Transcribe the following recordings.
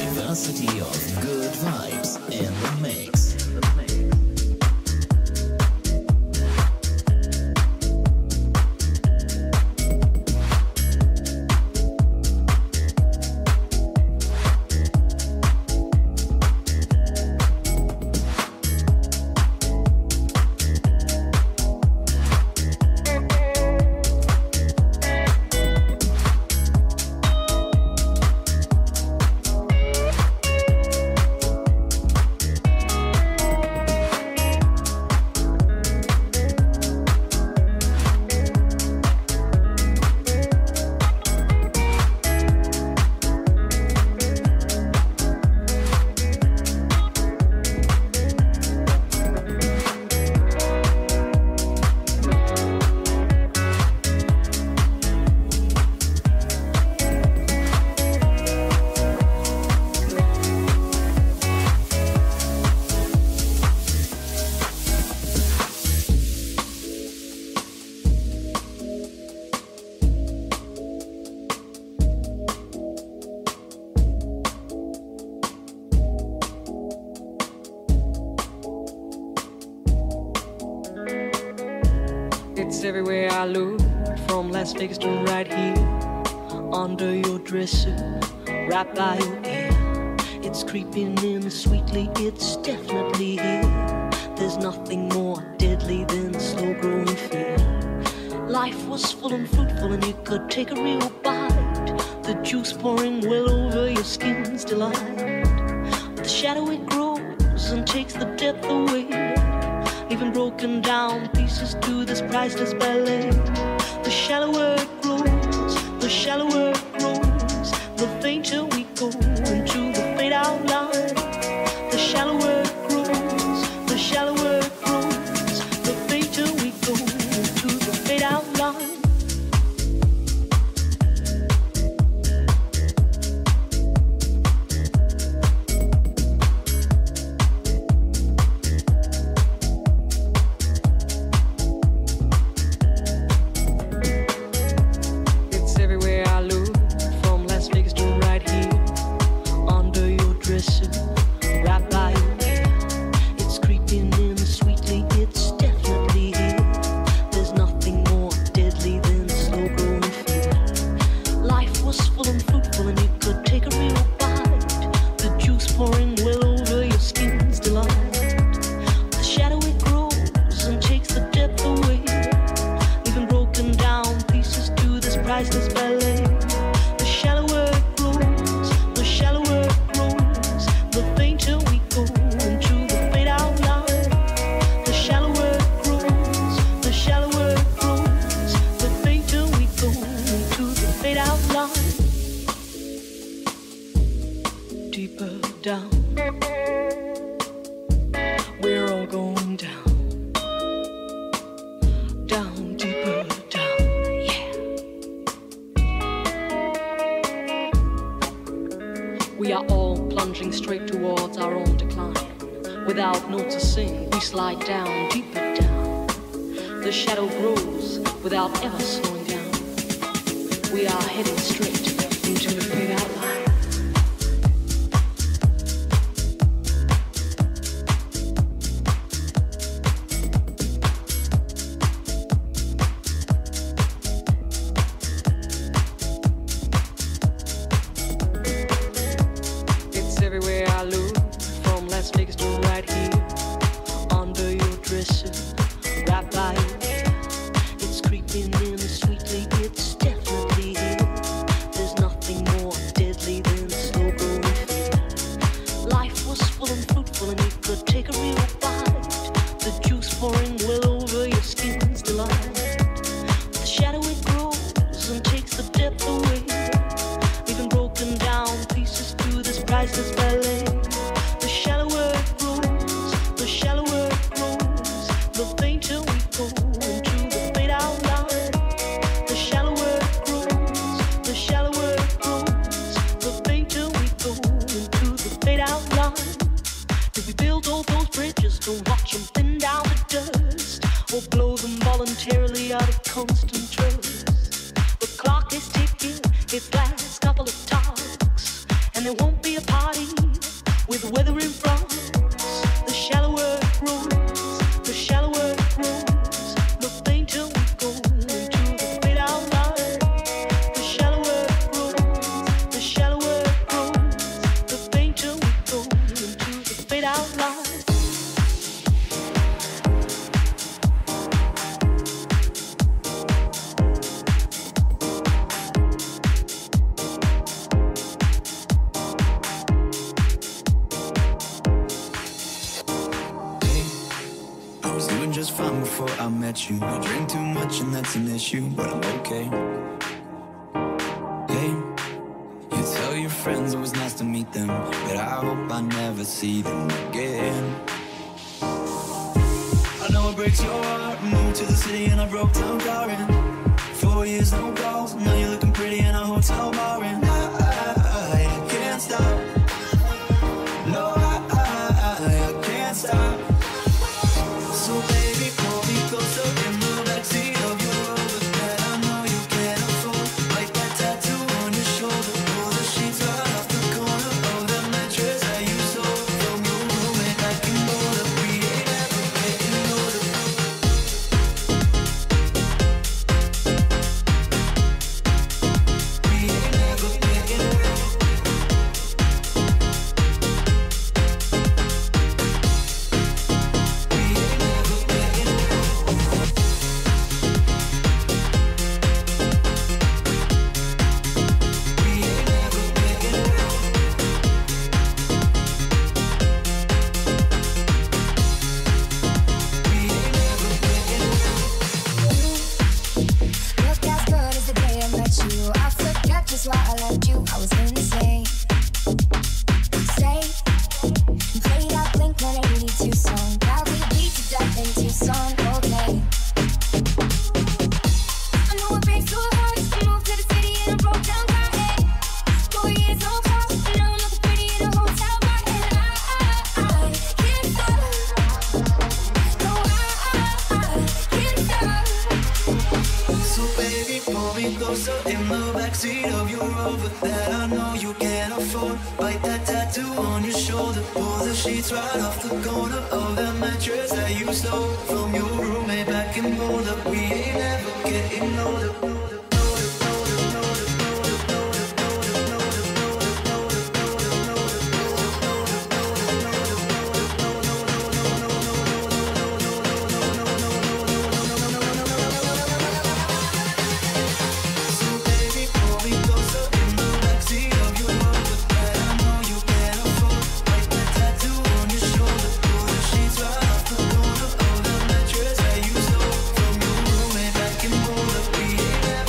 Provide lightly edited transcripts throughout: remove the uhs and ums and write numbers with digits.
Diversity of good vibes in the mix. It's everywhere I look, from Las Vegas to right here. Under your dresser, right by your ear. It's creeping in sweetly, it's definitely here. There's nothing more deadly than slow-growing fear. Life was full and fruitful and you could take a real bite. The juice pouring well over your skin's delight. The shadow it grows and takes the depth away, leaving broken down pieces to this priceless ballet. The shallower it grows, the shallower it grows, the fainter we go into the fade out line. The shallower it grows, the shallower it grows, the fainter we go into the fade out line. We are all plunging straight towards our own decline. Without noticing, we slide down, deeper down. The shadow grows without ever slowing down. We are heading straight into the fade out line. Its last couple of talks, and there won't be a party the weather in France, the shallower it grows, the shallower it grows. The fainter we go into the fade out line. The shallower it grows, the shallower it grows. The fainter we go into the fade out line. Just fine before I met you. I drink too much and that's an issue, but I'm okay. Hey, you tell your friends it was nice to meet them, but I hope I never see them again. I know it breaks your heart. Moved to the city and I broke down car in 4 years, no calls. Now you're looking pretty in a hotel bar, and I can't stop. No, I can't stop. So baby, pull me closer in the backseat of your Rover that I know you can't afford. Like that tattoo on your shoulder, pull the sheets right off the corner of that mattress that you stole from your roommate back in Boulder. We ain't ever getting older. We ain't ever getting older. Why I left you, I was insane. Stay and play that Blink-182 song. Probably beat to death in Tucson, okay. I know it breaks your heart. I moved to the city and I broke down car, hey. 4 years, no calls, and now I'm looking pretty in a hotel bar, and I can't stop. No, I can't stop. So baby, pull me closer in the backseat of your Rover that I know you can't afford. Bite that tattoo on your shoulder, pull the sheets right off the corner of that mattress that you stole from your roommate back in Boulder. We ain't ever getting older. Yeah.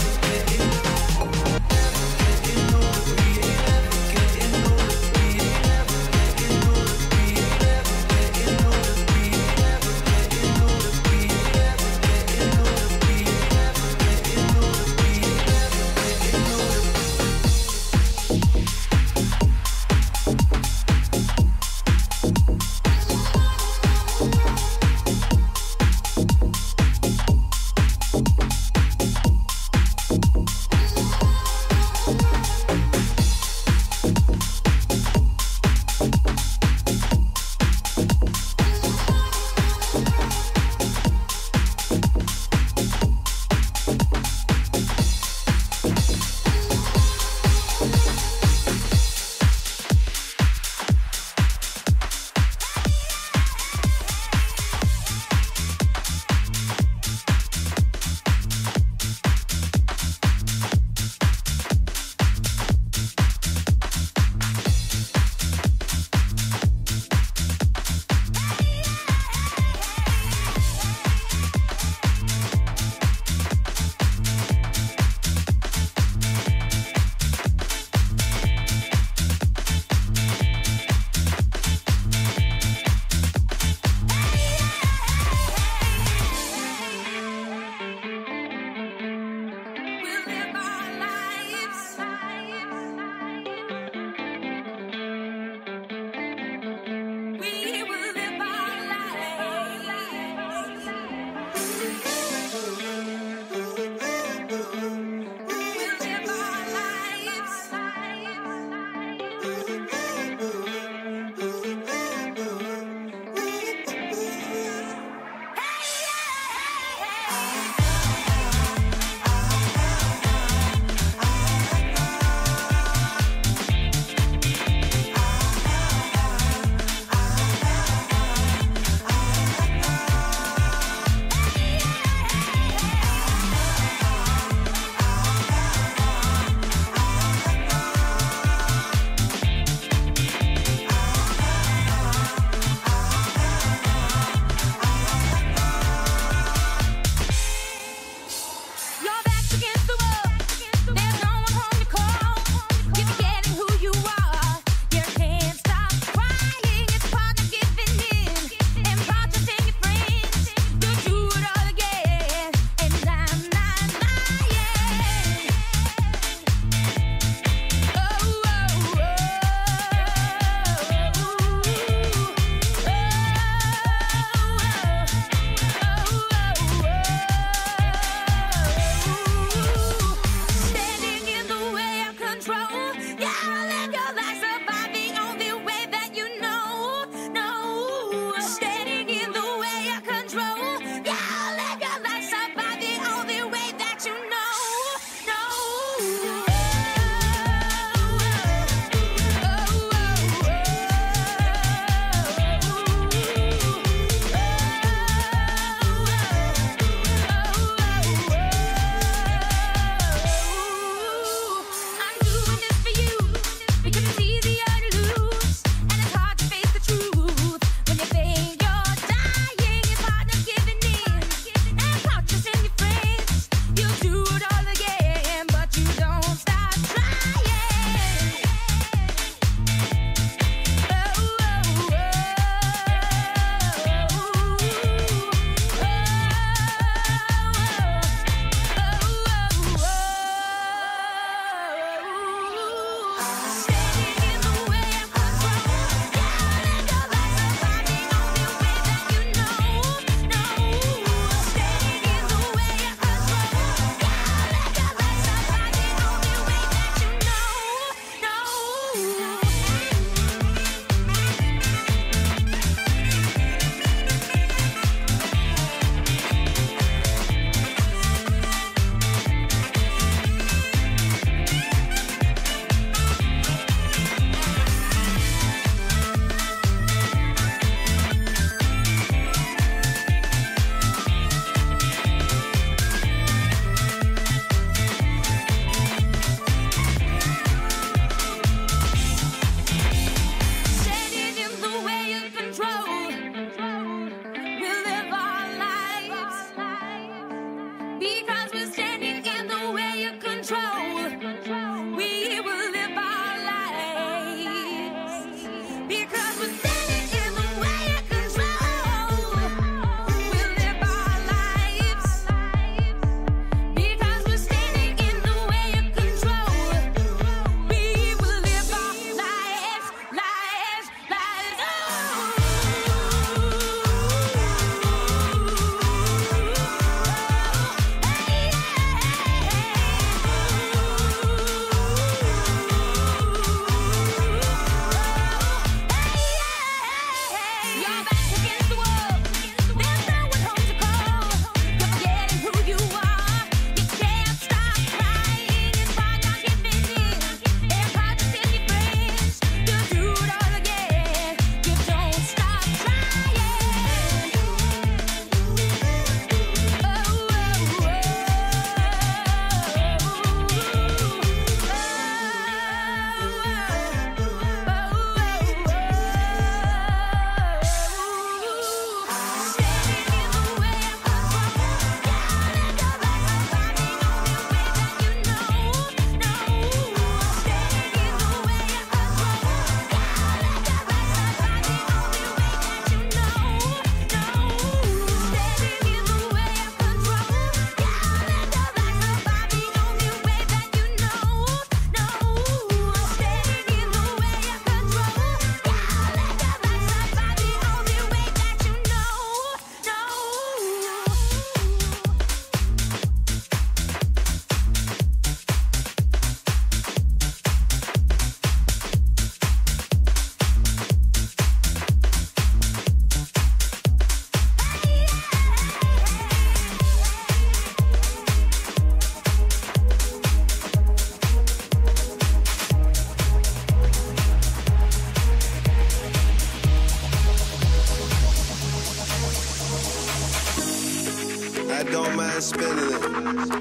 don't mind spinning it.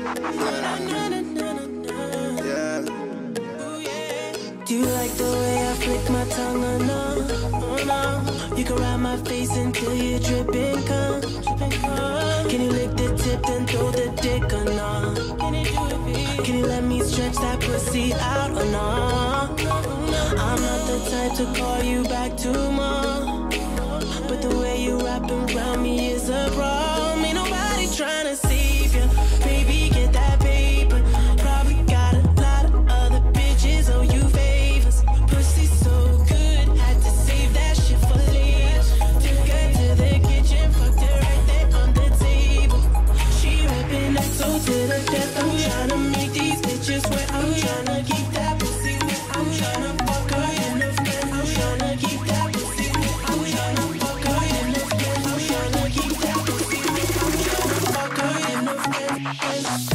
Yeah. Do you like the way I flick my tongue or no? Oh no. You can ride my face until you're dripping cum. Can you lick the tip and throw the dick or no? Can you let me stretch that pussy out or no? I'm not the type to call you back tomorrow, but the way you wrapping around me is a problem. Ain't nobody trying to save you. Baby, get that paper. Probably got a lot of other bitches owe you favors. Pussy so good, had to save that shit for later. Took her to the kitchen, fucked her right there on the table. She ripping that toe to the death. I'm tryna make these bitches wet. I'm tryna keep that pussy wet. I'm tryna fuck her in the front. I'm tryna keep that pussy wet. I'm tryna fuck her in the front. I'm tryna keep that pussy wet. I'm tryna fuck her in the front.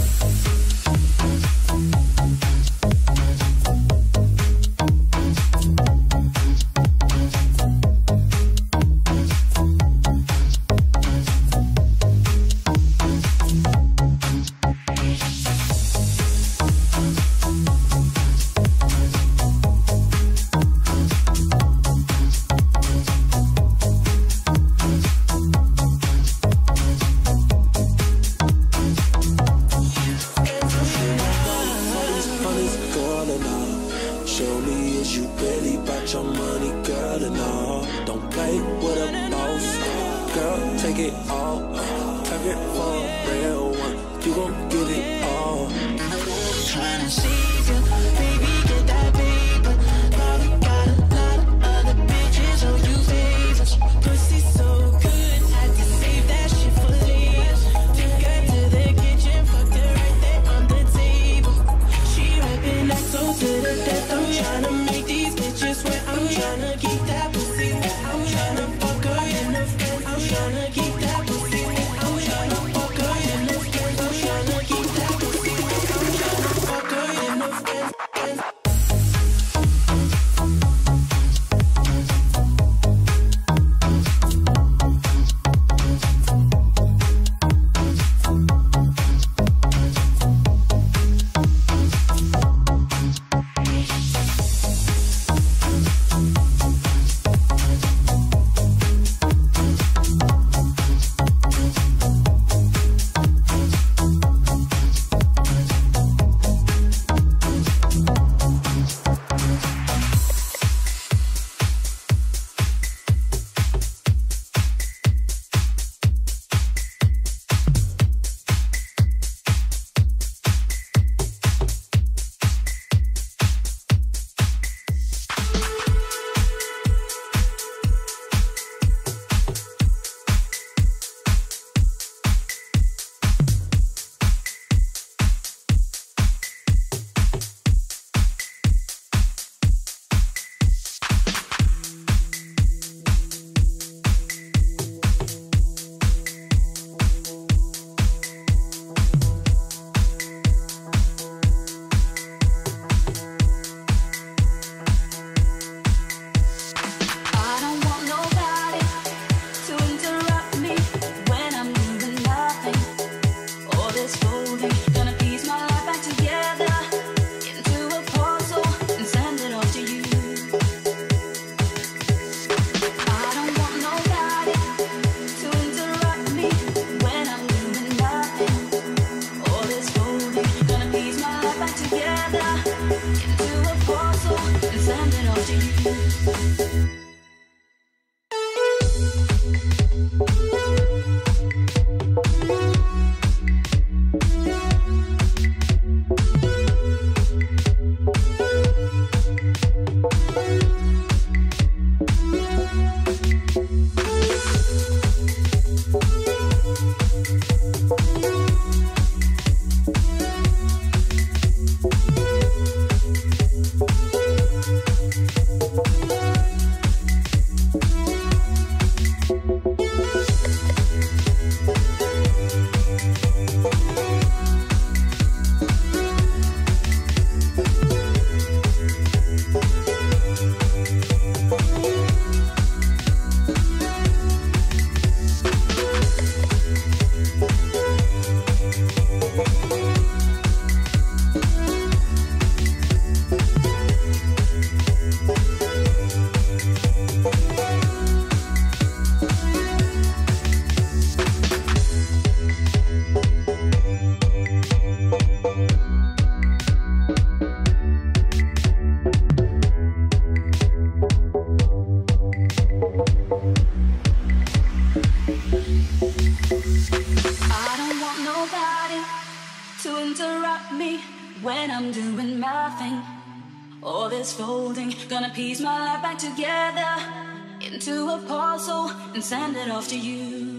when I'm doing my thing. All this folding, gonna piece my life back together into a puzzle and send it off to you.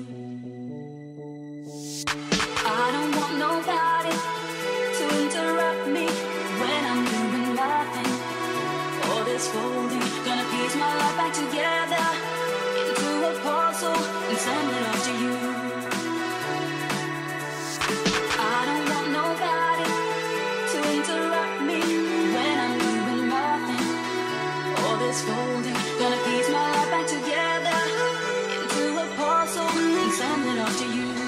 I don't want nobody to interrupt me when I'm doing my thing. All this folding, gonna piece my life back together into a puzzle and send it off to you. I don't want nobody to interrupt me when I'm doing my thing. All this folding, gonna piece my life back together into a puzzle and send it off to you.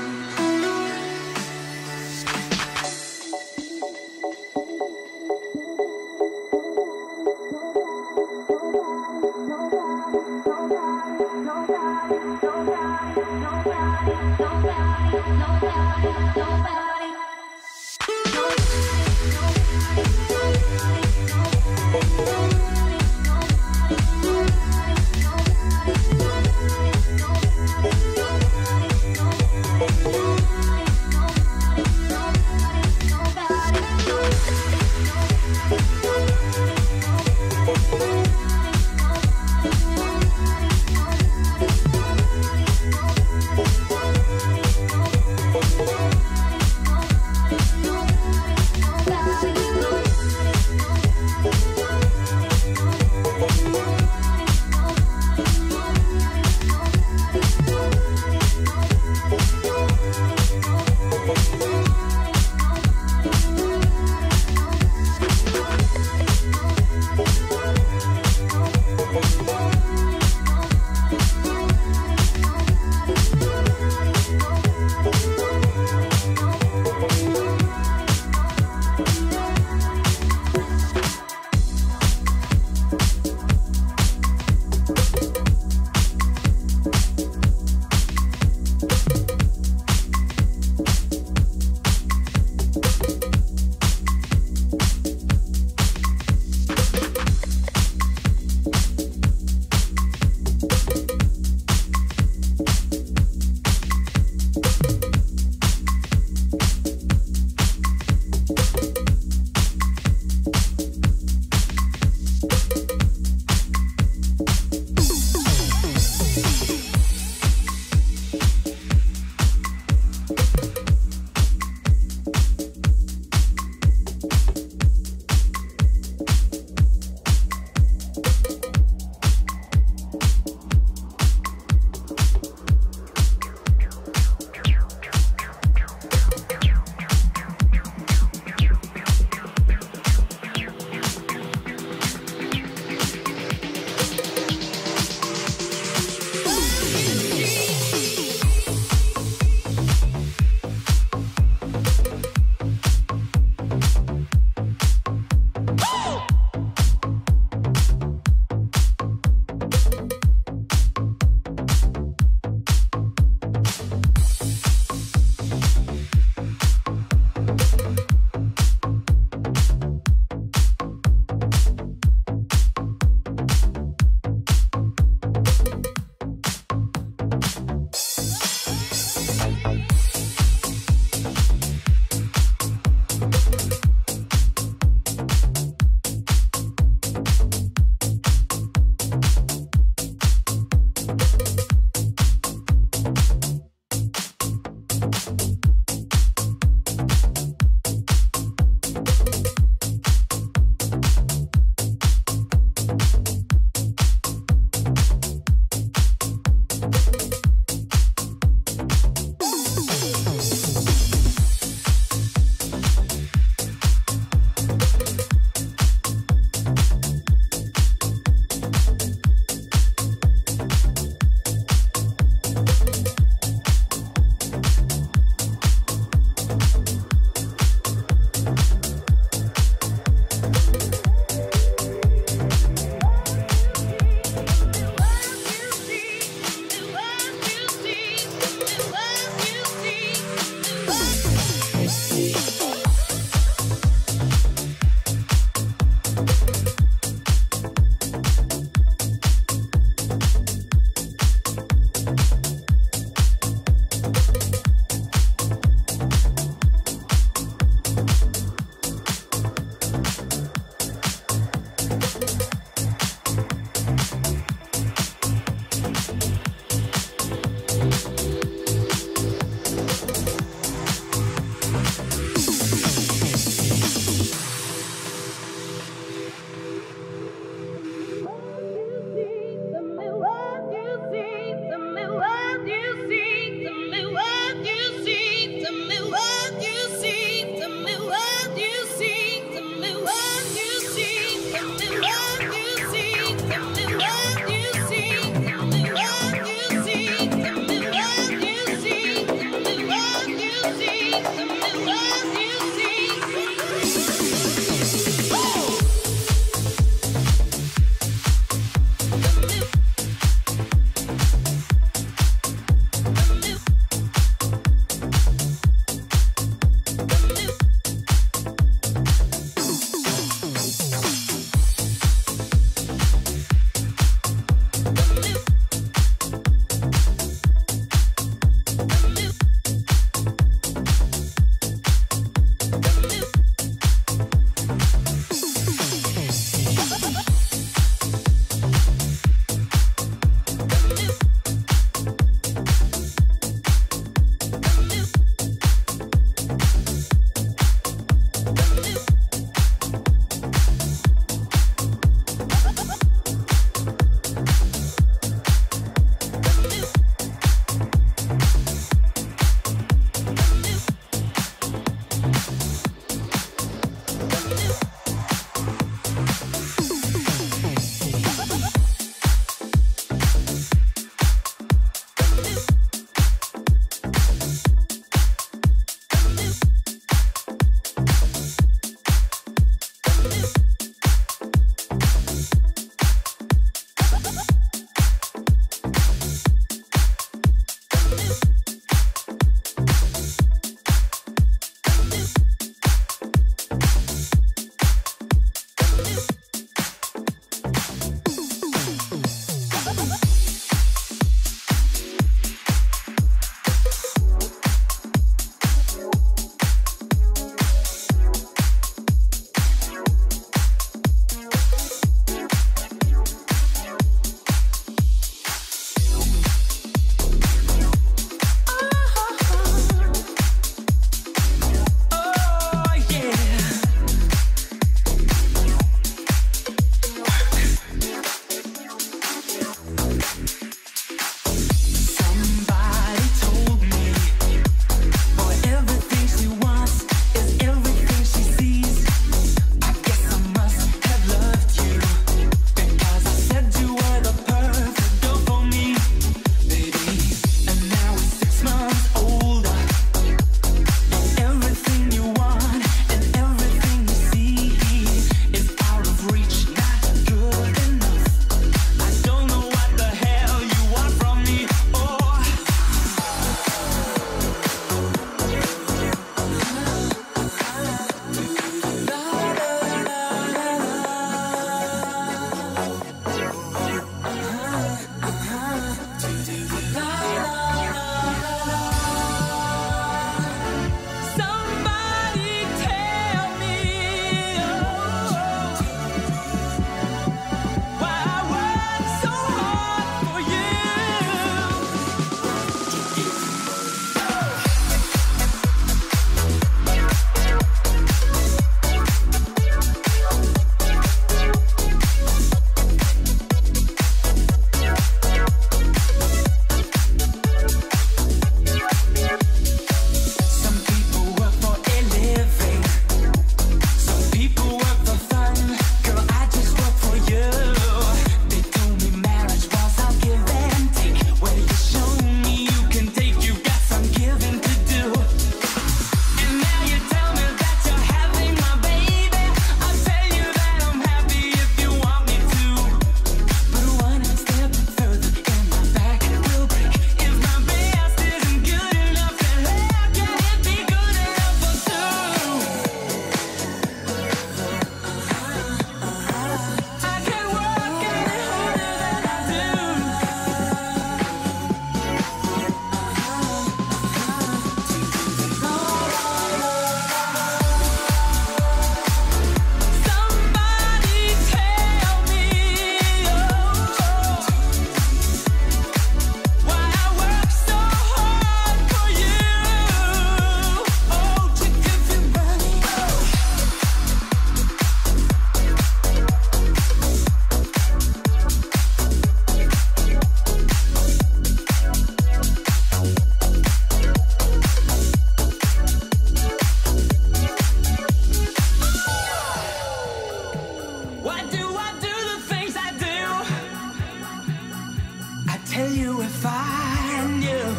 tell you if I knew.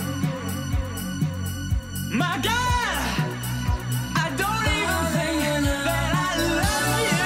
My God, I don't even think that I love you.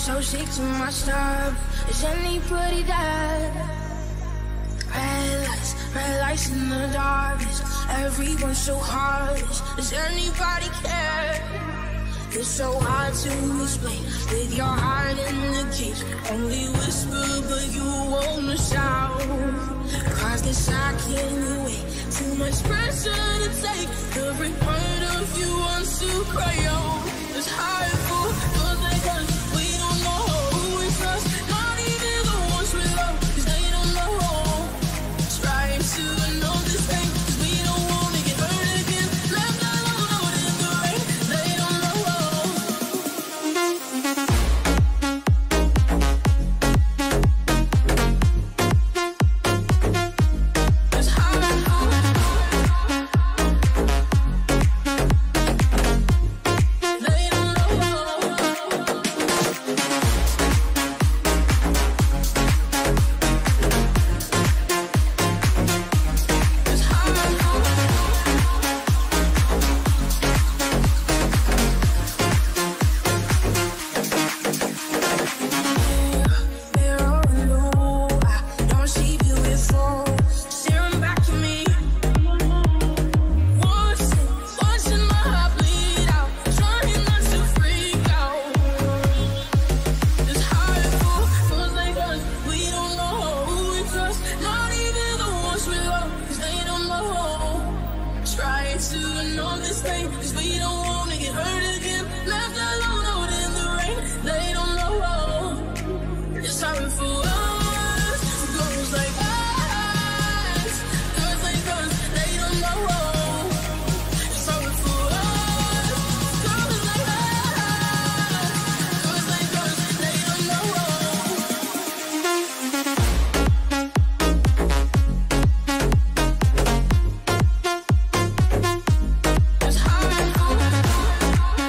so sick to my stomach. Is anybody there? Red lights in the darkness. Everyone's so heartless. Does anybody care? It's so hard to explain with your heart in the cage. Only whisper, but you won't shout. Cause this I can't wait. Too much pressure to take. Every part of you wants to cry out. It's hard for those like us. We don't know who we trust. Not even the ones we love. Cause they don't know. Trying to know this thing. Cause we don't wanna get hurt again. Left alone out in the rain. They don't know. It's hard. They don't know. It's sorry for us. Girls like us. Girls like us. They don't know. It's sorry for us. Girls like us. Girls like us. They don't know. It's hard.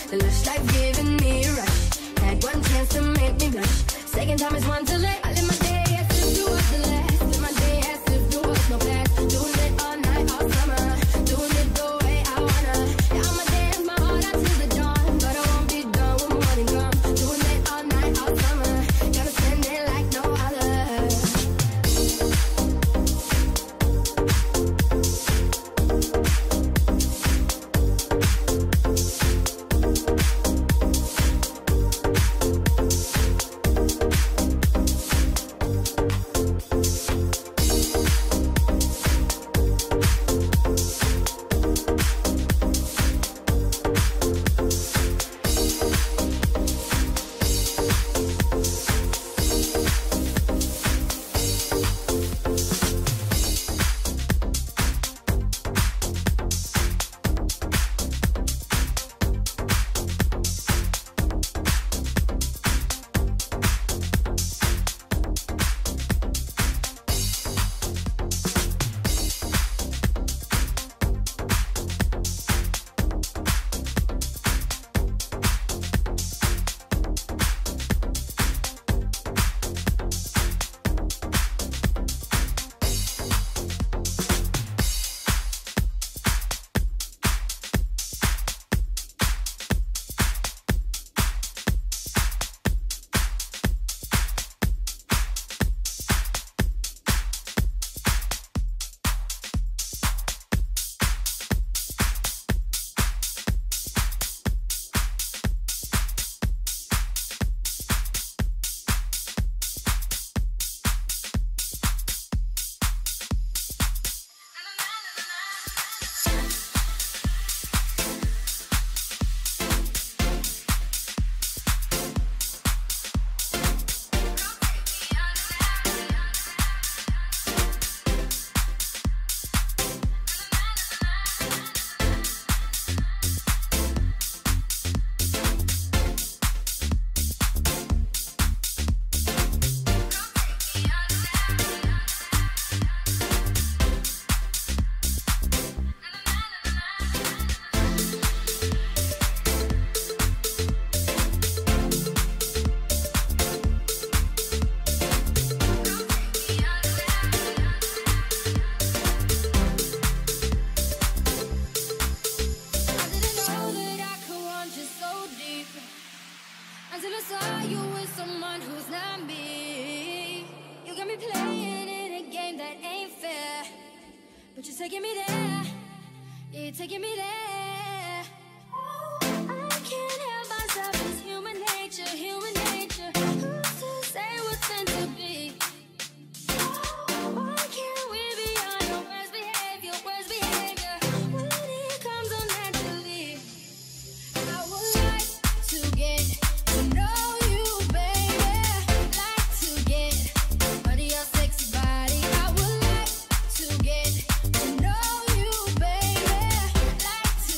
The lush life giving me a rush. Had one chance to make me blush. Second time is one too late. I live my day as if it was the last. Live my day as if there was no past. Doing it all night, all summer. Doing it the way I wanna. Yeah, I'ma dance my heart out till the dawn. But I won't be done when morning comes. Doing it all night, all summer. Gonna spend it like no other. Until I saw you with someone who's not me. You got me playing in a game that ain't fair. But you're taking me there. Yeah, you're taking me there. I can't help myself, it's human nature, human nature. Who's to say what's meant to be? Why can't we be on your worst behavior, worst behavior? When it comes on naturally, I would like to get to know you, baby. Like to get under your sexy body. I would like to get to know you, baby. Like to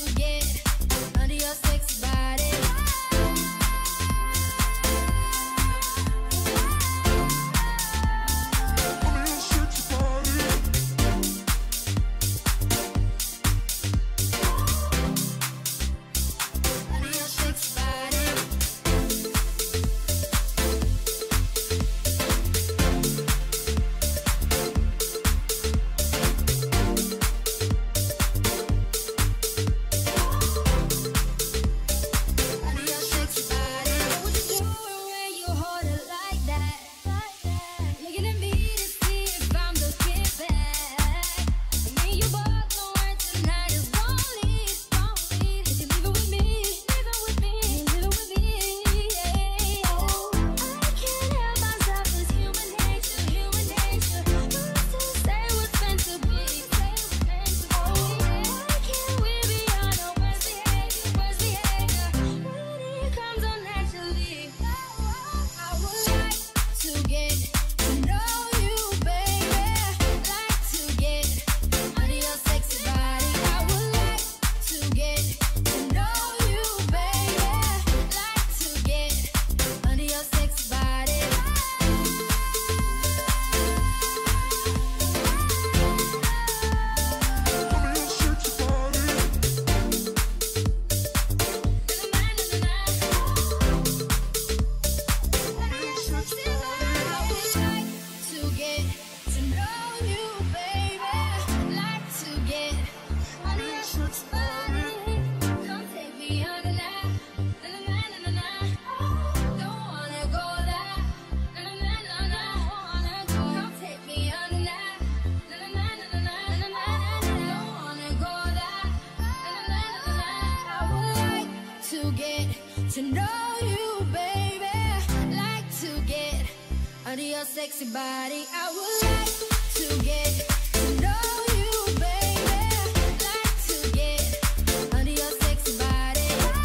to know you, baby. Like to get under your sexy body. I would like to get to know you, baby. Like to get under your sexy body.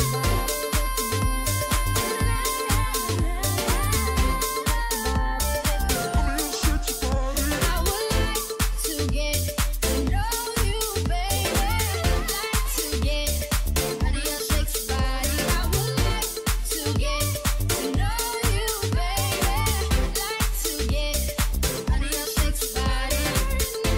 I would like to get to know you, baby. Like to get under your sexy body. I would like to get to know you, baby. Like to get under your sexy body.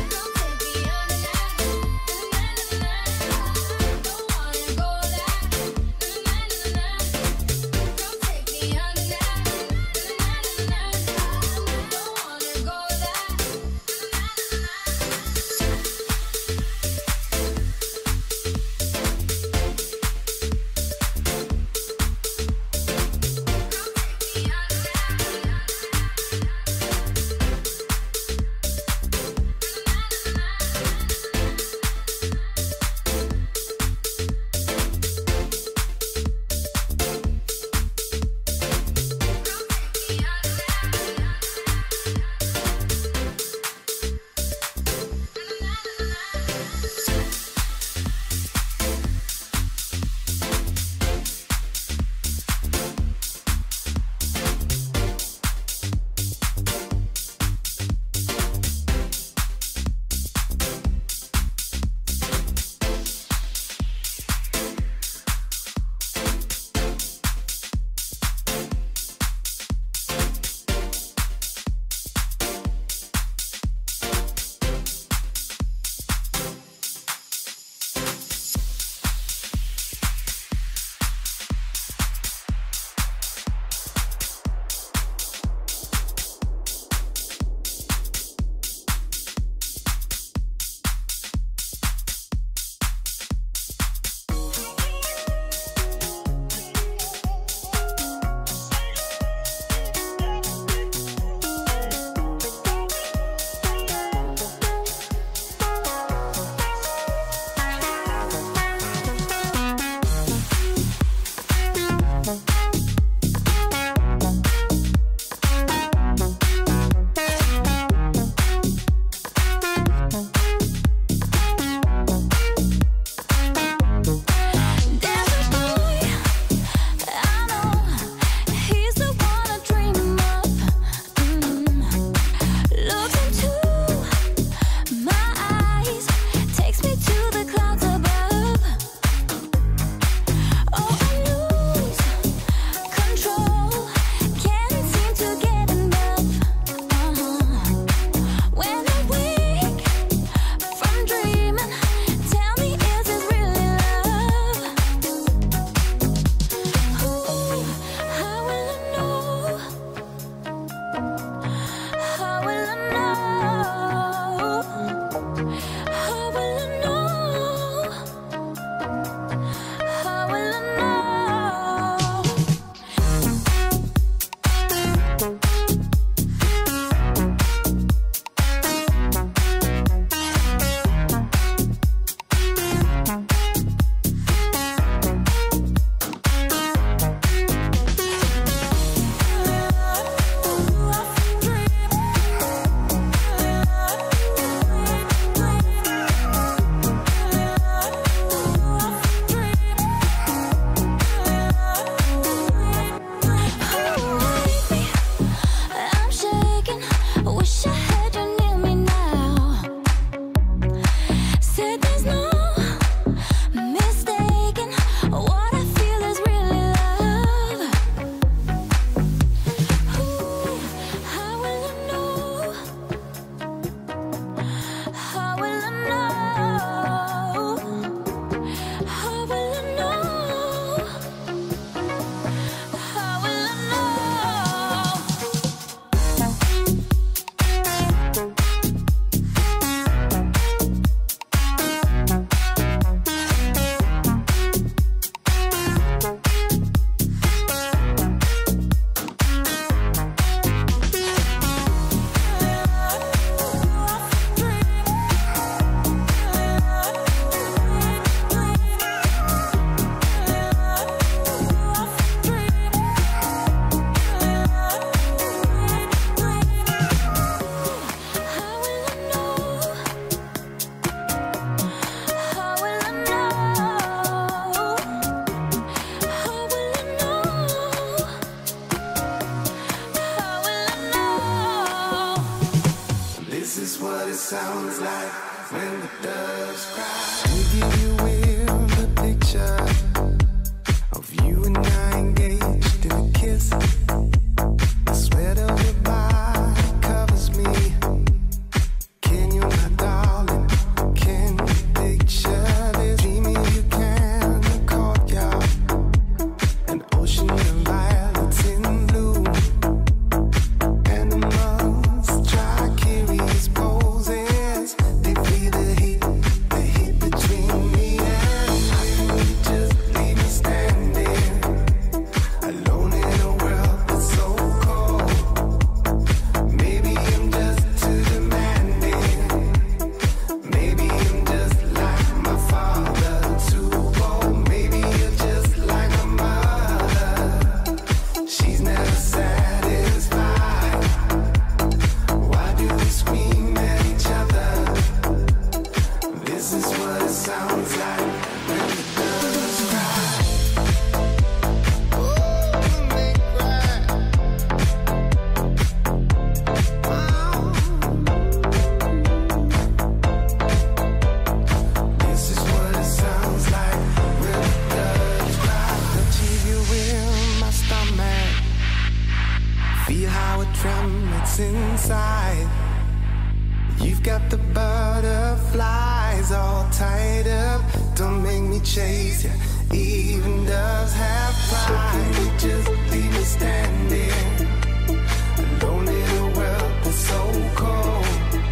what's inside. You've got the butterflies all tied up. Don't make me chase you, even doves have pride. Just leave me standing alone in a world that's so cold.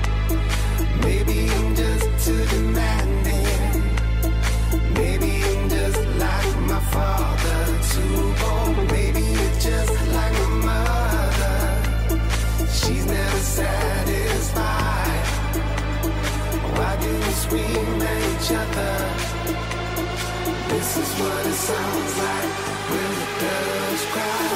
Maybe I'm just too demanding. Maybe I'm just like my father, too bold. Maybe you're just like my mother. She's never satisfied. Why do we scream at each other? This is what it sounds like when the doves cry.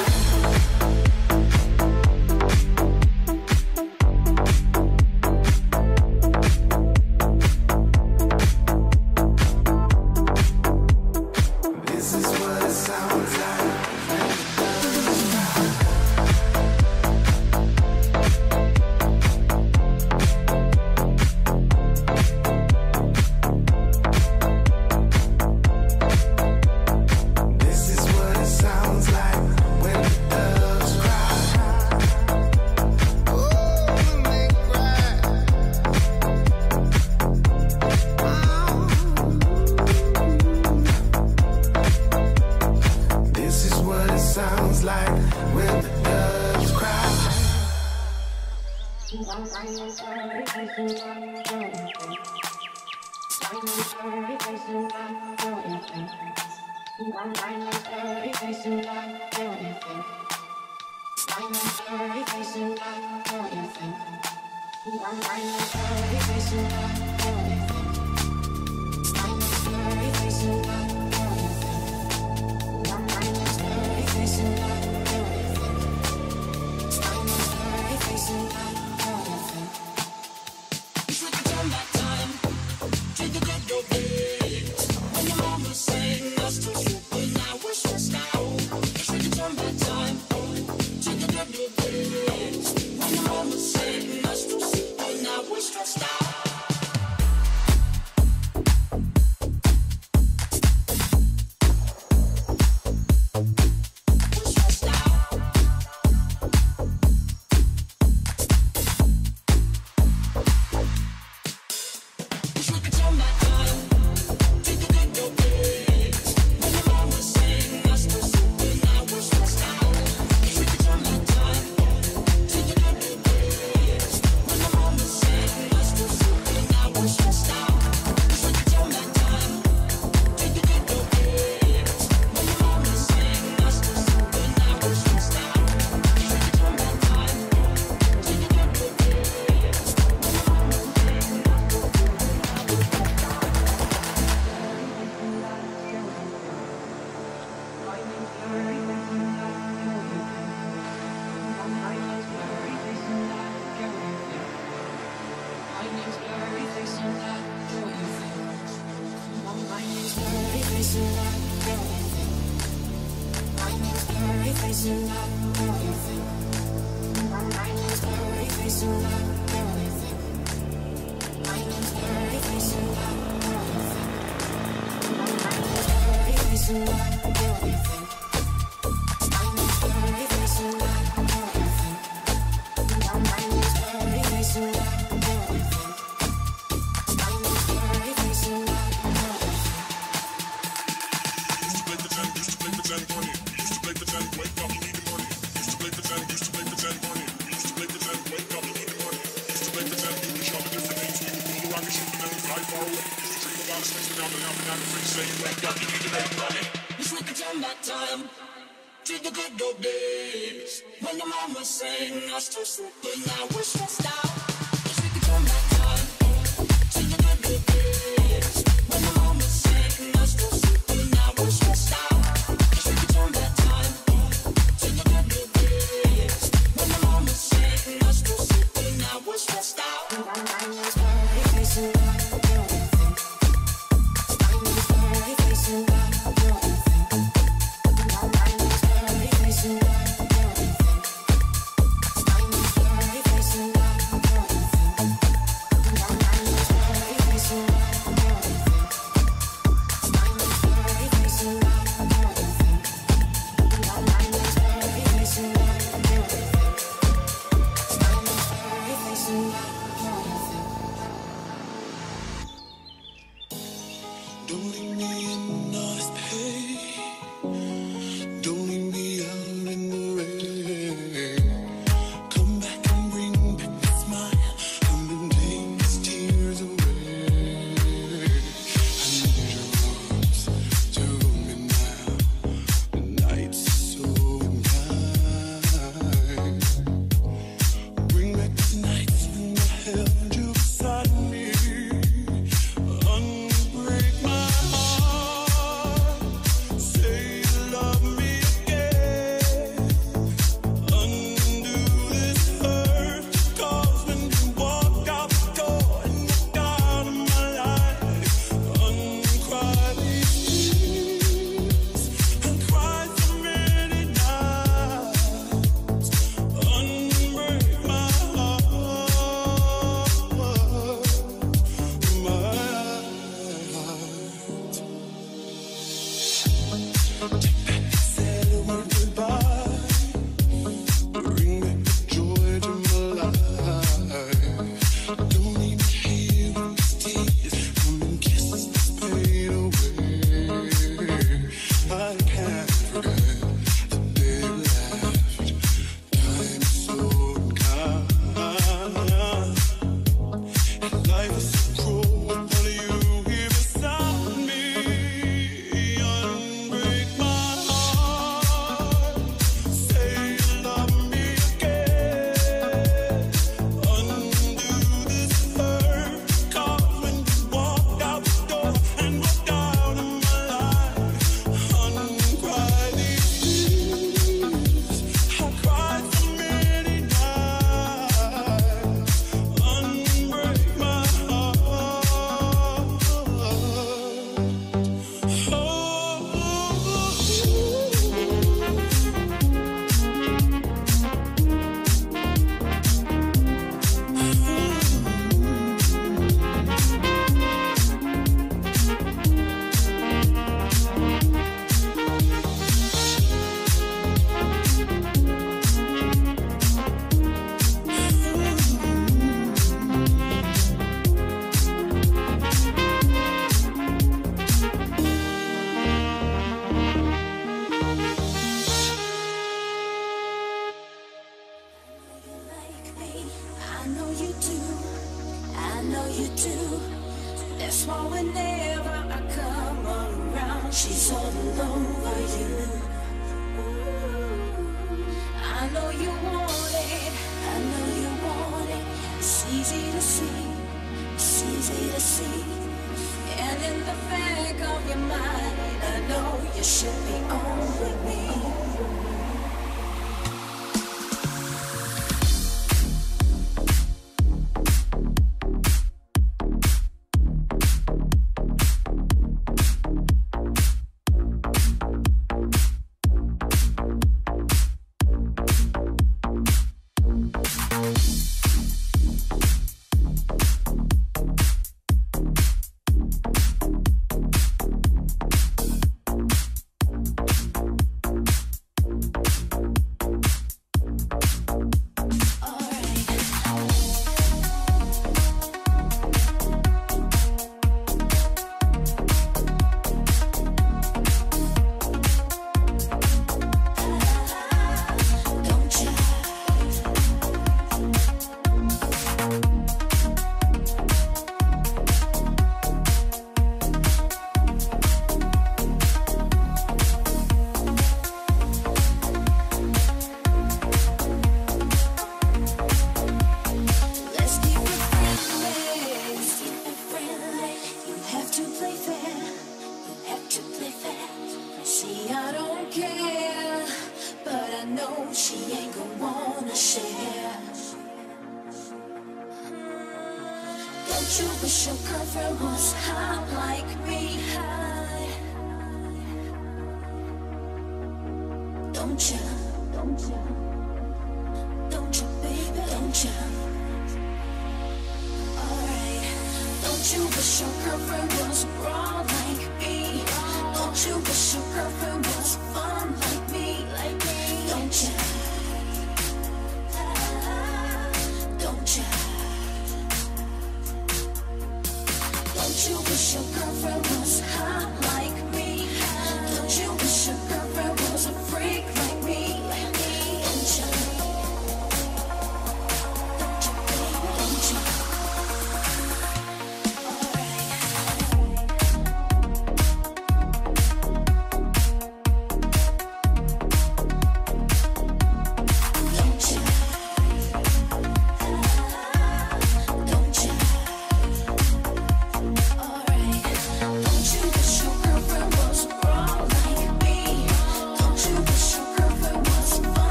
Facing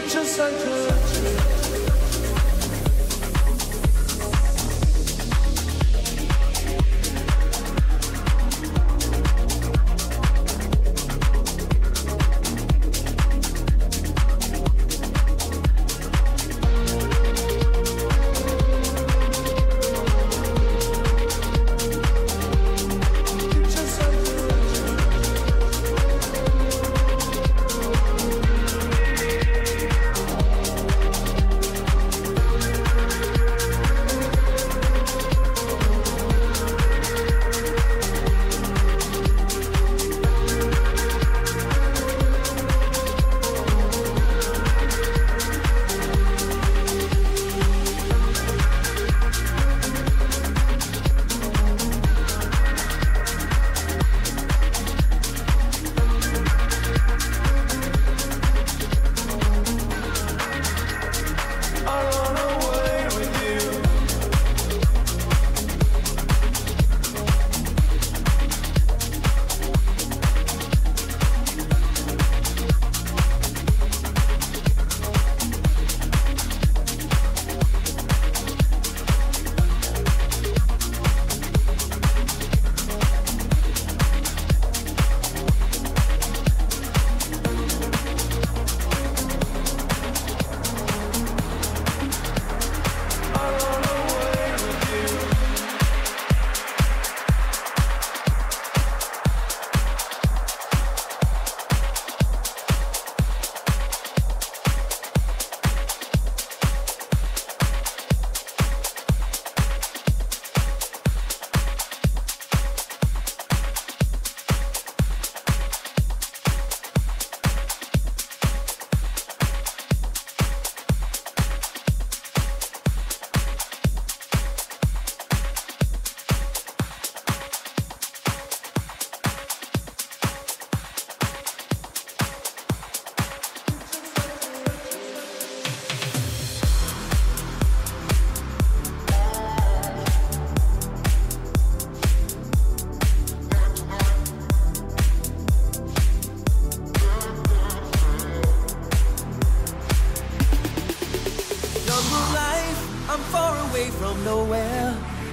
nowhere,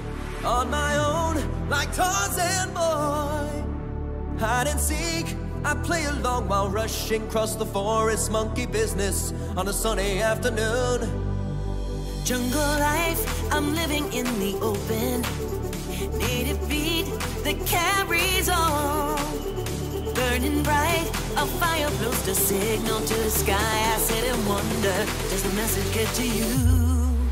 on my own, like Tarzan boy. Hide and seek, I play along while rushing across the forest, monkey business on a sunny afternoon. Jungle life, I'm living in the open. Native beat that carries on. Burning bright, a fire blows the signal to the sky. I sit and wonder, does the message get to you?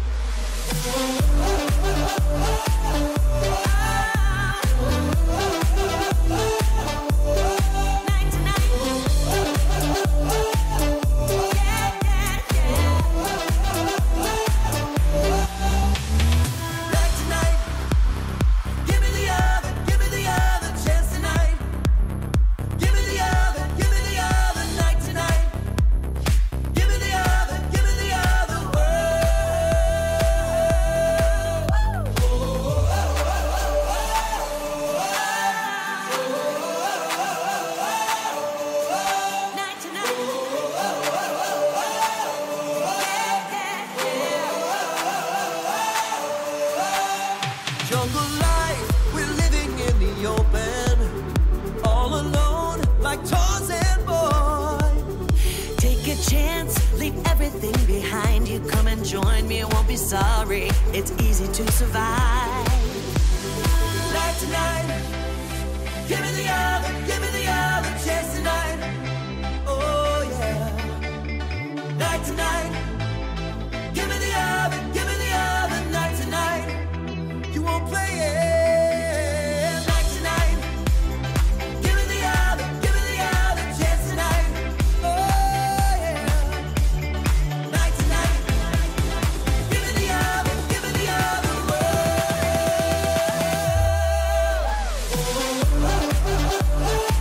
Sorry, it's easy to survive. Night to night, give me the other chance tonight. Oh yeah. Night to night, give me the other night tonight. You won't play it. Night tonight, give me the other chance tonight. Oh yeah. Night tonight.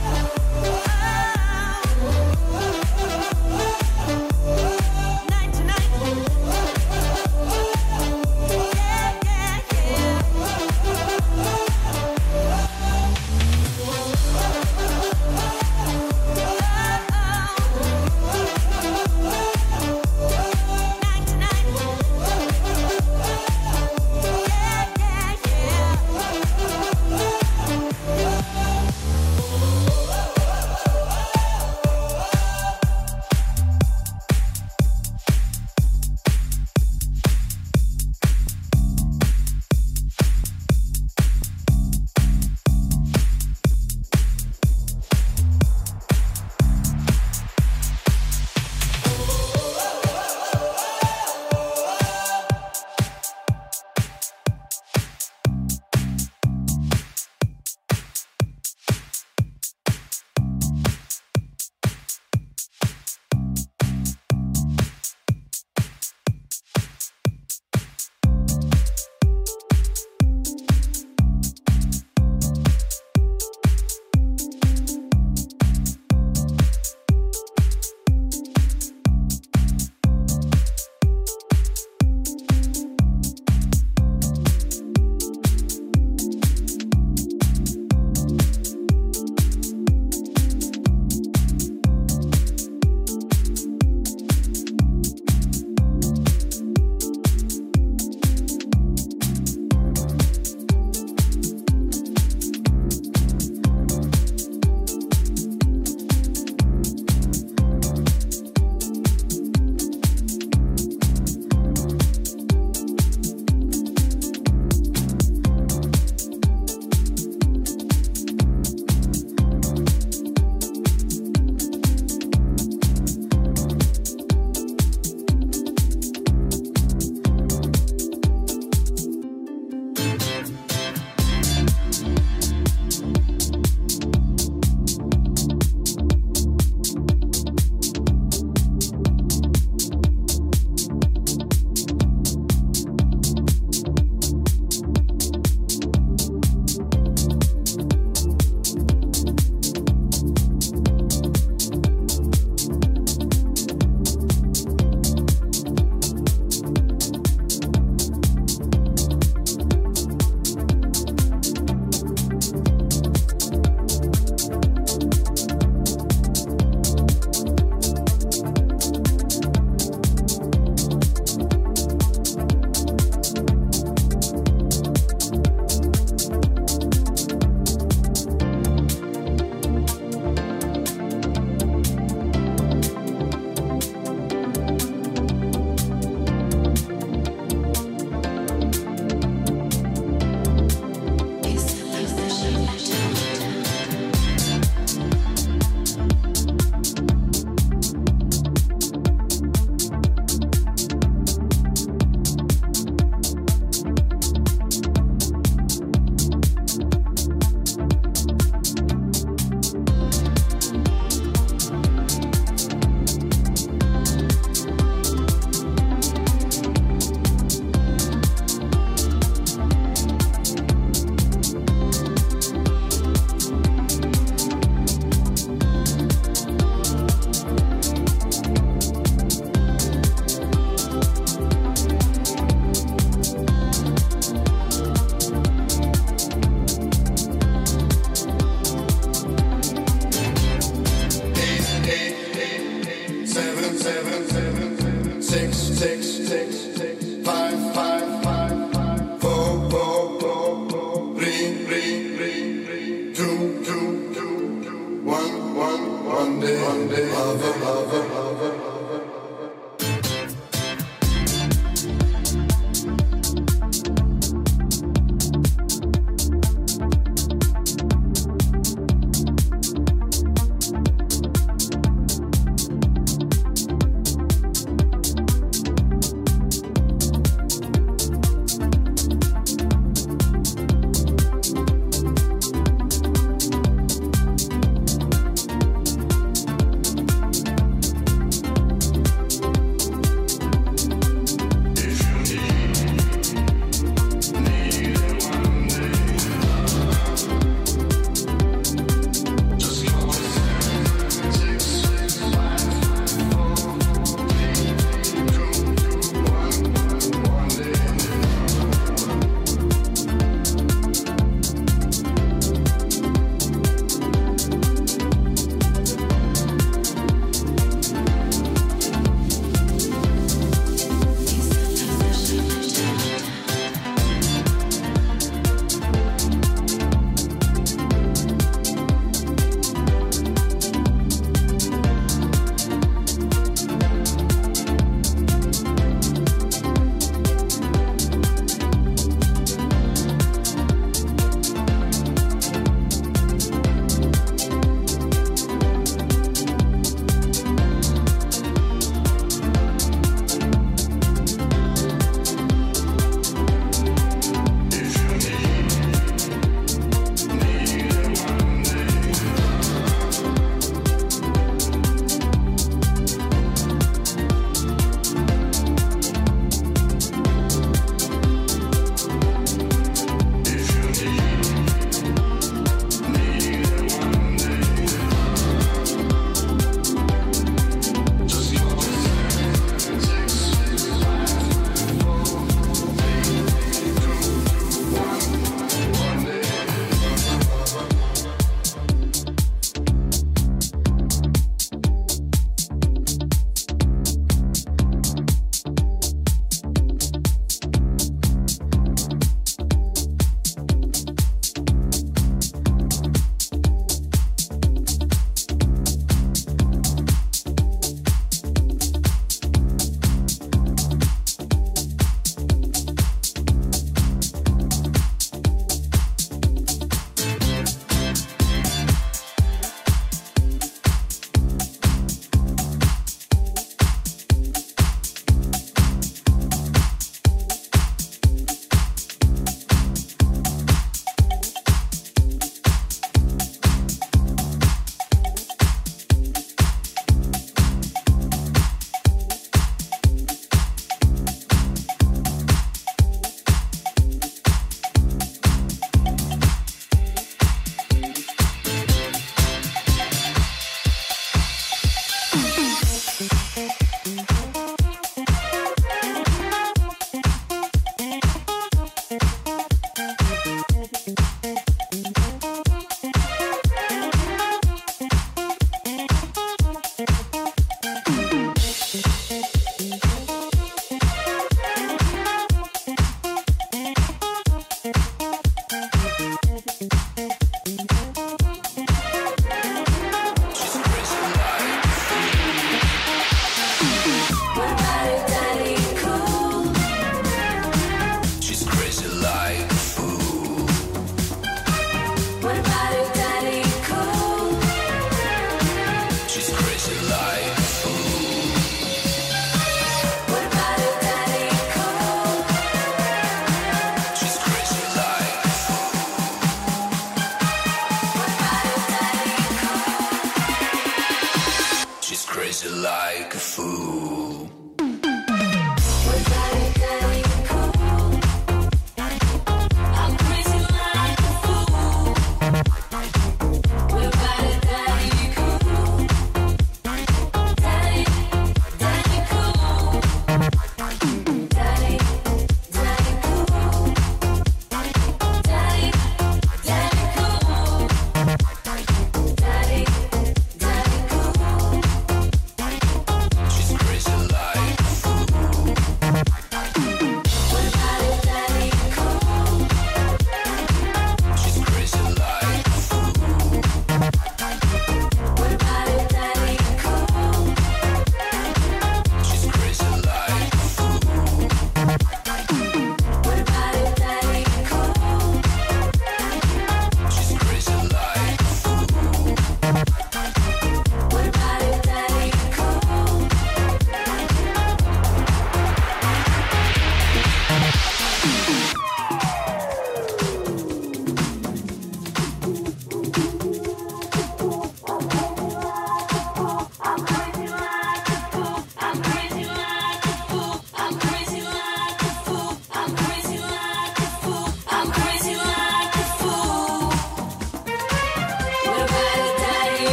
Night tonight.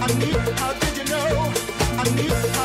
I need, how did you know? I need, how